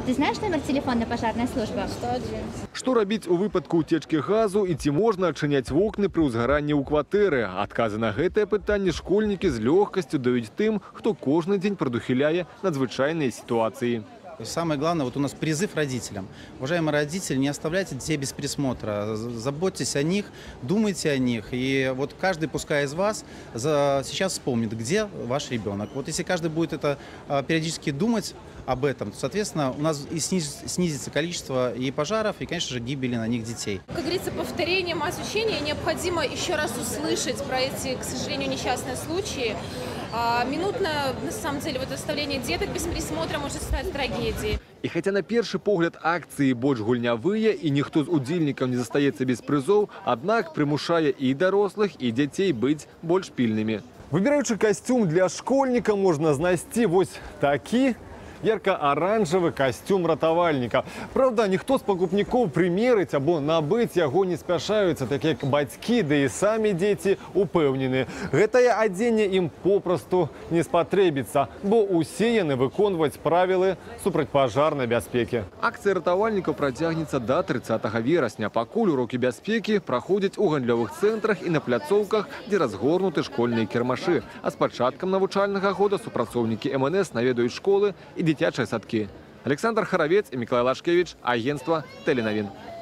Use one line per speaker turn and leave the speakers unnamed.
Ты знаешь номер телефона пожарной службы?
101.
Што рабіць у выпадку уцечкі газу і ці можна адчыняць вокны пры ўзгаранні ў кватэры? Адказы на гэтае пытанне школьнікі з лёгкасцю даюць тым, хто кожны дзень прадухіляе надзвычайныя сітуацыі.
Самое главное, вот у нас призыв родителям. Уважаемые родители, не оставляйте детей без присмотра. Заботьтесь о них, думайте о них. И вот каждый, пускай из вас, сейчас вспомнит, где ваш ребенок. Вот если каждый будет это периодически думать об этом, то, соответственно, у нас и снизится количество и пожаров, и, конечно же, гибели на них детей.
Как говорится, повторением освещения необходимо еще раз услышать про эти, к сожалению, несчастные случаи. Минутное, на самом деле, вот оставление деток без присмотра может стать трагедией.
І хаця на першы погляд акцыі больш гульнявыя і ніхто з удзельнікаў не застаецца без прызоў, аднак прымушае і дарослых, і дзяцей быць больш пільнымі. Выбіраючы касцюм для школьніка, можна знайсці вось такі ярко-оранжевый костюм ратавальніка. Правда, ніхто з пакупнікоў прымерыць або набыць яго не спяшаюцца, так як бацькі, да і самі дзеці упэўнены. Гэтае адзенне ім попросту не спатрэбіцца, бо усе яны выконваюць правілы супрацьпажарнай бяспекі. Акцыя ратавальнікаў працягнецца да 30 верасня. Пакуль урокі бяспекі праходзяць у гандлёвых цэнтрах і на пляцоўках, дзе разгорнуты школьныя кірмашы. А з пачаткам навучальнага года супрацоўнікі МНС наведаюць школы і дзіцячыя садкі. Александр Харавец і Миколай Лашкевич, агентство Теленовин.